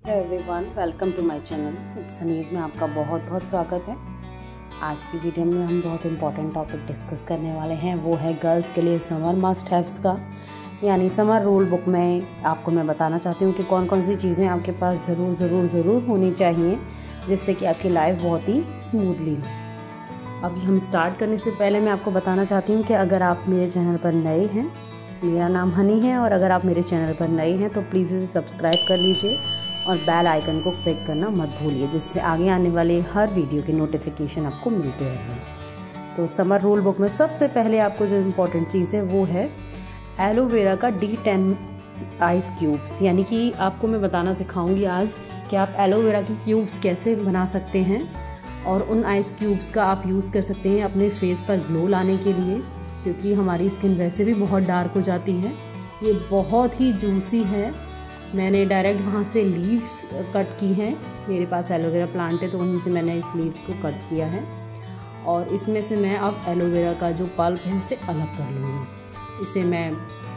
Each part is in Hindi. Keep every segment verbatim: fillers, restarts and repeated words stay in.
Hello everyone, welcome to my channel it's honey's में आपका बहुत बहुत स्वागत है। आज की वीडियो में हम बहुत इंपॉर्टेंट टॉपिक डिस्कस करने वाले हैं, वो है गर्ल्स के लिए समर मस्ट हैव्स का, यानी समर रूल बुक में आपको मैं बताना चाहती हूँ कि कौन कौन सी चीज़ें आपके पास ज़रूर ज़रूर ज़रूर होनी चाहिए जिससे कि आपकी लाइफ बहुत ही स्मूथली हो। अभी हम स्टार्ट करने से पहले मैं आपको बताना चाहती हूँ कि अगर आप मेरे चैनल पर नए हैं, मेरा नाम हनी है, और अगर आप मेरे चैनल पर नए हैं तो प्लीज़ इसे सब्सक्राइब कर लीजिए और बेल आइकन को क्लिक करना मत भूलिए, जिससे आगे आने वाले हर वीडियो के नोटिफिकेशन आपको मिलते रहें। तो समर रूल बुक में सबसे पहले आपको जो इम्पोर्टेंट चीज़ है वो है एलोवेरा का डी टेन आइस क्यूब्स, यानी कि आपको मैं बताना सिखाऊंगी आज कि आप एलोवेरा की क्यूब्स कैसे बना सकते हैं और उन आइस क्यूब्स का आप यूज़ कर सकते हैं अपने फेस पर ग्लो लाने के लिए, क्योंकि हमारी स्किन वैसे भी बहुत डार्क हो जाती है। ये बहुत ही जूसी है। मैंने डायरेक्ट वहाँ से लीव्स कट की हैं, मेरे पास एलोवेरा प्लांट है तो वहीं से मैंने इस लीव्स को कट किया है और इसमें से मैं अब एलोवेरा का जो पल्प है उसे अलग कर लूँगी। इसे मैं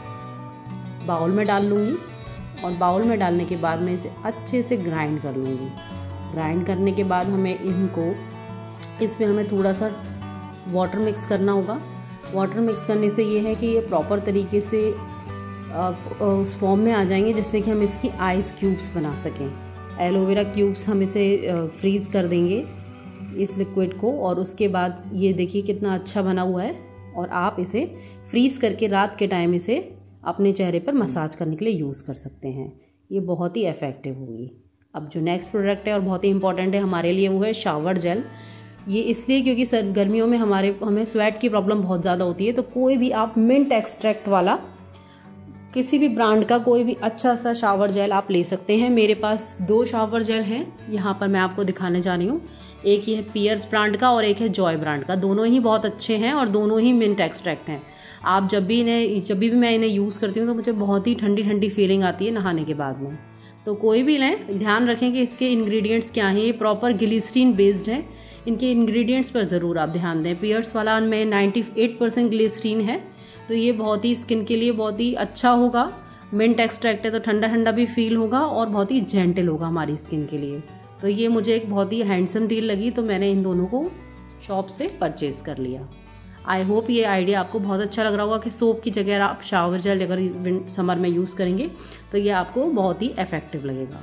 बाउल में डाल लूँगी और बाउल में डालने के बाद मैं इसे अच्छे से ग्राइंड कर लूँगी। ग्राइंड करने के बाद हमें इनको इसमें हमें थोड़ा सा वाटर मिक्स करना होगा। वाटर मिक्स करने से ये है कि ये प्रॉपर तरीके से उस फॉर्म में आ जाएंगे जिससे कि हम इसकी आइस क्यूब्स बना सकें। एलोवेरा क्यूब्स हम इसे फ्रीज़ कर देंगे इस लिक्विड को, और उसके बाद ये देखिए कितना अच्छा बना हुआ है। और आप इसे फ्रीज़ करके रात के टाइम इसे अपने चेहरे पर मसाज करने के लिए यूज़ कर सकते हैं। ये बहुत ही इफ़ेक्टिव होगी। अब जो नेक्स्ट प्रोडक्ट है और बहुत ही इंपॉर्टेंट है हमारे लिए वो है शावर जेल। ये इसलिए क्योंकि सर गर्मियों में हमारे हमें स्वेट की प्रॉब्लम बहुत ज़्यादा होती है, तो कोई भी आप मिंट एक्सट्रैक्ट वाला किसी भी ब्रांड का कोई भी अच्छा सा शावर जेल आप ले सकते हैं। मेरे पास दो शावर जेल हैं, यहाँ पर मैं आपको दिखाने जा रही हूँ। एक ये है पियर्स ब्रांड का और एक है जॉय ब्रांड का। दोनों ही बहुत अच्छे हैं और दोनों ही मिंट एक्सट्रैक्ट हैं। आप जब भी इन्हें जब भी मैं इन्हें यूज़ करती हूँ तो मुझे बहुत ही ठंडी ठंडी फीलिंग आती है नहाने के बाद में। तो कोई भी लें, ध्यान रखें कि इसके इंग्रेडिएंट्स क्या हैं। ये प्रॉपर ग्लिसरीन बेस्ड है, इनके इंग्रेडिएंट्स पर ज़रूर आप ध्यान दें। पियर्स वाला में नाइन्टी एट परसेंट ग्लिसरीन है, तो ये बहुत ही स्किन के लिए बहुत ही अच्छा होगा। मिंट एक्सट्रैक्ट है तो ठंडा ठंडा भी फील होगा और बहुत ही जेंटल होगा हमारी स्किन के लिए। तो ये मुझे एक बहुत ही हैंडसम डील लगी, तो मैंने इन दोनों को शॉप से परचेज कर लिया। आई होप ये आइडिया आपको बहुत अच्छा लग रहा होगा कि सोप की जगह आप शावर जेल अगर समर में यूज़ करेंगे तो ये आपको बहुत ही इफेक्टिव लगेगा।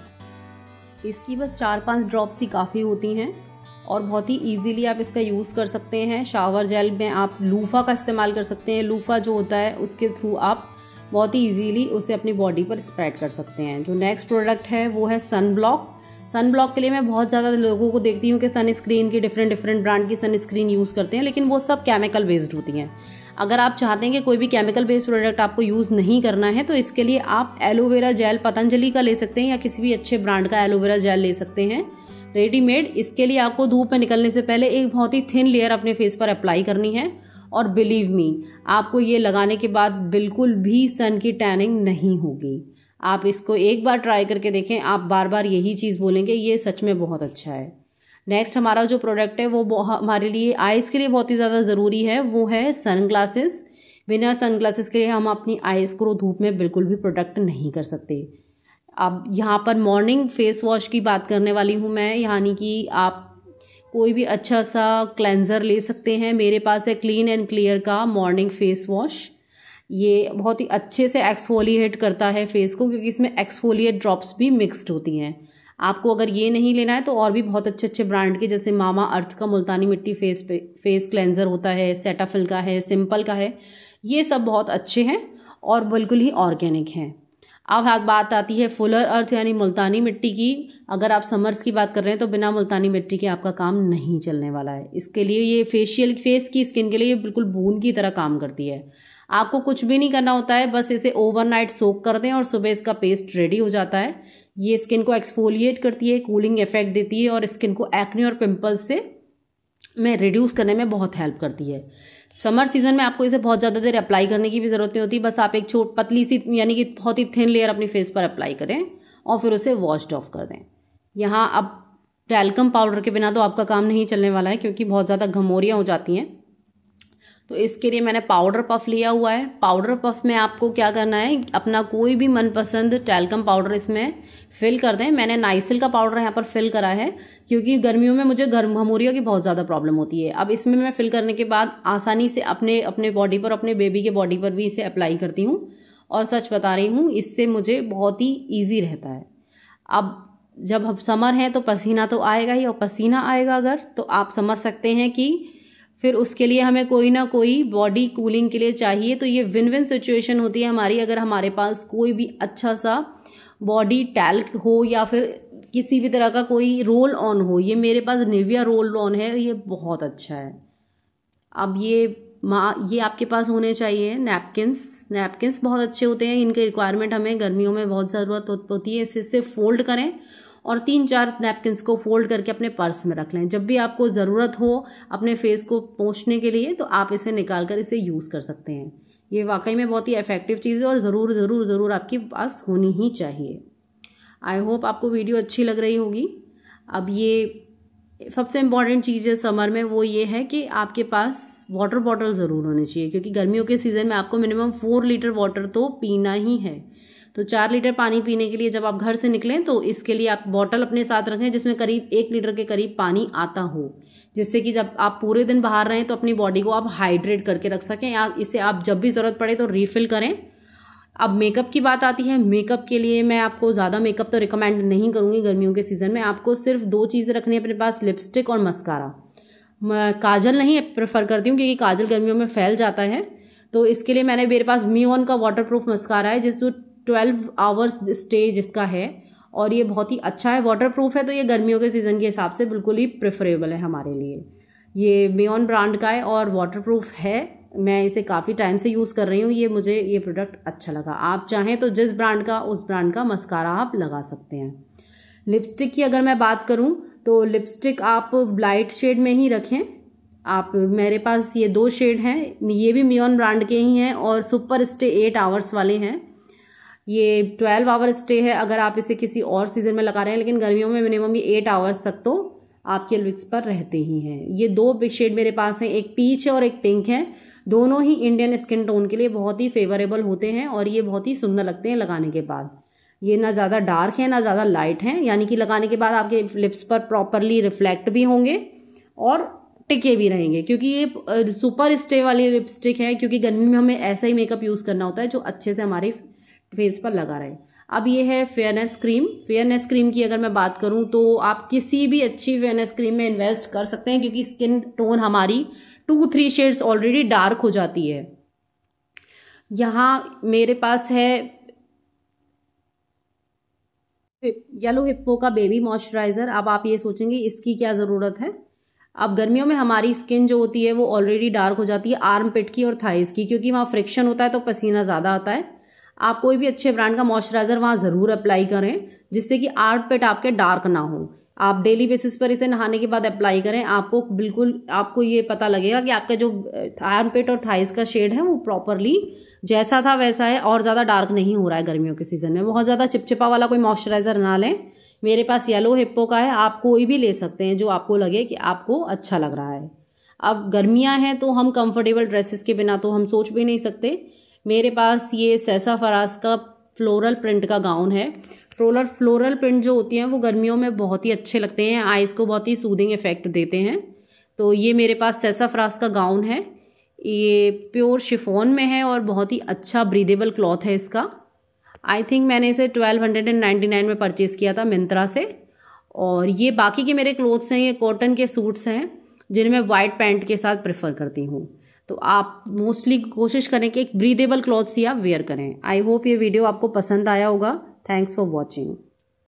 इसकी बस चार पाँच ड्रॉप्स ही काफ़ी होती हैं और बहुत ही इजीली आप इसका यूज़ कर सकते हैं। शावर जेल में आप लूफा का इस्तेमाल कर सकते हैं। लूफा जो होता है उसके थ्रू आप बहुत ही इजीली उसे अपनी बॉडी पर स्प्रेड कर सकते हैं। जो नेक्स्ट प्रोडक्ट है वो है सन ब्लॉक। सन ब्लॉक के लिए मैं बहुत ज़्यादा लोगों को देखती हूँ कि सन स्क्रीन की डिफरेंट डिफरेंट ब्रांड की सन स्क्रीन यूज़ करते हैं, लेकिन वो सब केमिकल बेस्ड होती हैं। अगर आप चाहते हैं कि कोई भी केमिकल बेस्ड प्रोडक्ट आपको यूज़ नहीं करना है तो इसके लिए आप एलोवेरा जेल पतंजलि का ले सकते हैं या किसी भी अच्छे ब्रांड का एलोवेरा जेल ले सकते हैं रेडीमेड। इसके लिए आपको धूप में निकलने से पहले एक बहुत ही थिन लेयर अपने फेस पर अप्लाई करनी है, और बिलीव मी आपको ये लगाने के बाद बिल्कुल भी सन की टैनिंग नहीं होगी। आप इसको एक बार ट्राई करके देखें, आप बार बार यही चीज़ बोलेंगे, ये सच में बहुत अच्छा है। नेक्स्ट हमारा जो प्रोडक्ट है वो हमारे लिए आइज़ के लिए बहुत ही ज़्यादा ज़रूरी है, वो है सन ग्लासेस। बिना सन ग्लासेस के हम अपनी आइज़ को धूप में बिल्कुल भी प्रोटेक्ट नहीं कर सकते। अब यहाँ पर मॉर्निंग फेस वॉश की बात करने वाली हूँ मैं, यानी कि आप कोई भी अच्छा सा क्लेंजर ले सकते हैं। मेरे पास है क्लीन एंड क्लियर का मॉर्निंग फेस वॉश। ये बहुत ही अच्छे से एक्सफोलिएट करता है फेस को, क्योंकि इसमें एक्सफोलिएट ड्रॉप्स भी मिक्स्ड होती हैं। आपको अगर ये नहीं लेना है तो और भी बहुत अच्छे अच्छे ब्रांड के, जैसे मामा अर्थ का मुल्तानी मिट्टी फेस पे फेस क्लेंजर होता है, सेटाफिल का है, सिंपल का है, ये सब बहुत अच्छे हैं और बिल्कुल ही ऑर्गेनिक हैं। अब बात आती है फुलर अर्थ यानी मुल्तानी मिट्टी की। अगर आप समर्स की बात कर रहे हैं तो बिना मुल्तानी मिट्टी के आपका काम नहीं चलने वाला है। इसके लिए ये फेशियल फेस की स्किन के लिए बिल्कुल बूंद की तरह काम करती है। आपको कुछ भी नहीं करना होता है, बस इसे ओवरनाइट सोक कर दें और सुबह इसका पेस्ट रेडी हो जाता है। ये स्किन को एक्सफोलिएट करती है, कूलिंग इफेक्ट देती है और स्किन को एक्ने और पिंपल्स से में रिड्यूस करने में बहुत हेल्प करती है। समर सीजन में आपको इसे बहुत ज़्यादा देर अप्लाई करने की भी ज़रूरत नहीं होती, बस आप एक छोट पतली सी यानी कि बहुत ही थिन लेयर अपनी फेस पर अप्लाई करें और फिर उसे वॉश्ड ऑफ कर दें। यहाँ अब टैल्कम पाउडर के बिना तो आपका काम नहीं चलने वाला है, क्योंकि बहुत ज़्यादा घमोरियाँ हो जाती हैं। तो इसके लिए मैंने पाउडर पफ लिया हुआ है। पाउडर पफ में आपको क्या करना है, अपना कोई भी मनपसंद टैल्कम पाउडर इसमें फिल कर दें। मैंने नाइसिल का पाउडर यहाँ पर फिल करा है क्योंकि गर्मियों में मुझे घमौरियों की बहुत ज़्यादा प्रॉब्लम होती है। अब इसमें मैं फिल करने के बाद आसानी से अपने अपने बॉडी पर, अपने बेबी के बॉडी पर भी इसे अप्लाई करती हूँ और सच बता रही हूँ इससे मुझे बहुत ही ईजी रहता है। अब जब हम समर है तो पसीना तो आएगा ही, और पसीना आएगा अगर तो आप समझ सकते हैं कि फिर उसके लिए हमें कोई ना कोई बॉडी कूलिंग के लिए चाहिए। तो ये विन विन सिचुएशन होती है हमारी अगर हमारे पास कोई भी अच्छा सा बॉडी टैल्क हो या फिर किसी भी तरह का कोई रोल ऑन हो। ये मेरे पास निविया रोल ऑन है, ये बहुत अच्छा है। अब ये माँ ये आपके पास होने चाहिए नैपकिन्स। नैपकिन्स बहुत अच्छे होते हैं, इनके रिक्वायरमेंट हमें गर्मियों में बहुत ज़रूरत होती है। इसे सिर्फ फोल्ड करें और तीन चार नैपकिन्स को फोल्ड करके अपने पर्स में रख लें। जब भी आपको ज़रूरत हो अपने फेस को पोंछने के लिए तो आप इसे निकाल कर इसे यूज़ कर सकते हैं। ये वाकई में बहुत ही इफेक्टिव चीज़ है और ज़रूर ज़रूर ज़रूर आपके पास होनी ही चाहिए। आई होप आपको वीडियो अच्छी लग रही होगी। अब ये सबसे इम्पॉर्टेंट चीज़ है समर में, वो ये है कि आपके पास वाटर बॉटल ज़रूर होनी चाहिए क्योंकि गर्मियों के सीज़न में आपको मिनिमम फोर लीटर वाटर तो पीना ही है। तो चार लीटर पानी पीने के लिए जब आप घर से निकलें तो इसके लिए आप बॉटल अपने साथ रखें जिसमें करीब एक लीटर के करीब पानी आता हो, जिससे कि जब आप पूरे दिन बाहर रहें तो अपनी बॉडी को आप हाइड्रेट करके रख सकें, या इसे आप जब भी ज़रूरत पड़े तो रीफिल करें। अब मेकअप की बात आती है। मेकअप के लिए मैं आपको ज़्यादा मेकअप तो रिकमेंड नहीं करूँगी गर्मियों के सीज़न में। आपको सिर्फ दो चीज़ें रखनी है अपने पास, लिपस्टिक और मस्कारा। मैं काजल नहीं प्रेफर करती हूँ क्योंकि काजल गर्मियों में फैल जाता है। तो इसके लिए मैंने मेरे पास मियोन का वाटर प्रूफ मस्कारा है जिस ट्वेल्व आवर्स स्टे जिसका है, और ये बहुत ही अच्छा है, वाटर प्रूफ है। तो ये गर्मियों के सीज़न के हिसाब से बिल्कुल ही प्रेफरेबल है हमारे लिए। ये मियोन ब्रांड का है और वाटर प्रूफ है। मैं इसे काफ़ी टाइम से यूज़ कर रही हूँ। ये मुझे ये प्रोडक्ट अच्छा लगा। आप चाहें तो जिस ब्रांड का उस ब्रांड का मस्कारा आप लगा सकते हैं। लिपस्टिक की अगर मैं बात करूँ तो लिपस्टिक आप लाइट शेड में ही रखें। आप मेरे पास ये दो शेड हैं, ये भी मियोन ब्रांड के ही हैं और सुपर स्टे एट आवर्स वाले हैं। ये ट्वेल्व आवर स्टे है अगर आप इसे किसी और सीज़न में लगा रहे हैं, लेकिन गर्मियों में मिनिमम ये एट आवर्स तक तो आपके लिप्स पर रहते ही हैं। ये दो बिग शेड मेरे पास हैं, एक पीच है और एक पिंक है। दोनों ही इंडियन स्किन टोन के लिए बहुत ही फेवरेबल होते हैं और ये बहुत ही सुंदर लगते हैं लगाने के बाद। ये ना ज़्यादा डार्क है ना ज़्यादा लाइट है, यानी कि लगाने के बाद आपके लिप्स पर प्रॉपरली रिफ्लेक्ट भी होंगे और टिके भी रहेंगे, क्योंकि ये सुपर स्टे वाली लिपस्टिक है। क्योंकि गर्मी में हमें ऐसा ही मेकअप यूज़ करना होता है जो अच्छे से हमारे फेस पर लगा रहे। अब ये है फेयरनेस क्रीम। फेयरनेस क्रीम की अगर मैं बात करूं तो आप किसी भी अच्छी फेयरनेस क्रीम में इन्वेस्ट कर सकते हैं क्योंकि स्किन टोन हमारी two three shades already dark हो जाती है। यहाँ मेरे पास है येलो हिप्पो का बेबी मॉइस्चराइज़र। अब आप ये सोचेंगे इसकी क्या ज़रूरत है। अब गर्मियों में हमारी स्किन जो होती है वो ऑलरेडी डार्क हो जाती है आर्म पिट की और थाइस की, क्योंकि वहाँ फ्रिक्शन होता है तो पसीना ज़्यादा आता है। आप कोई भी अच्छे ब्रांड का मॉइस्चराइज़र वहाँ ज़रूर अप्लाई करें जिससे कि आर्म पिट आपके डार्क ना हो। आप डेली बेसिस पर इसे नहाने के बाद अप्लाई करें, आपको बिल्कुल आपको ये पता लगेगा कि आपका जो आर्म पिट और थाइस का शेड है वो प्रॉपरली जैसा था वैसा है और ज़्यादा डार्क नहीं हो रहा है। गर्मियों के सीज़न में बहुत ज़्यादा चिपचिपा वाला कोई मॉइस्चराइज़र ना लें। मेरे पास येलो हिप्पो का है, आप कोई भी ले सकते हैं जो आपको लगे कि आपको अच्छा लग रहा है। अब गर्मियाँ हैं तो हम कंफर्टेबल ड्रेसेस के बिना तो हम सोच भी नहीं सकते। मेरे पास ये सैसाफराज का फ्लोरल प्रिंट का गाउन है। फ्लोरल फ्लोरल प्रिंट जो होती हैं वो गर्मियों में बहुत ही अच्छे लगते हैं, आइज़ को बहुत ही सूदिंग इफेक्ट देते हैं। तो ये मेरे पास सैसाफराज का गाउन है। ये प्योर शिफॉन में है और बहुत ही अच्छा ब्रीदेबल क्लॉथ है इसका। आई थिंक मैंने इसे twelve hundred and ninety nine में परचेज़ किया था मिंत्रा से। और ये बाकी के मेरे क्लोथ्स हैं, ये कॉटन के सूट्स हैं जिन्हें मैं वाइट पैंट के साथ प्रेफर करती हूँ। तो आप मोस्टली कोशिश करें कि एक ब्रीदेबल क्लॉथ्स ही आप वेयर करें। आई होप ये वीडियो आपको पसंद आया होगा। Thanks for watching.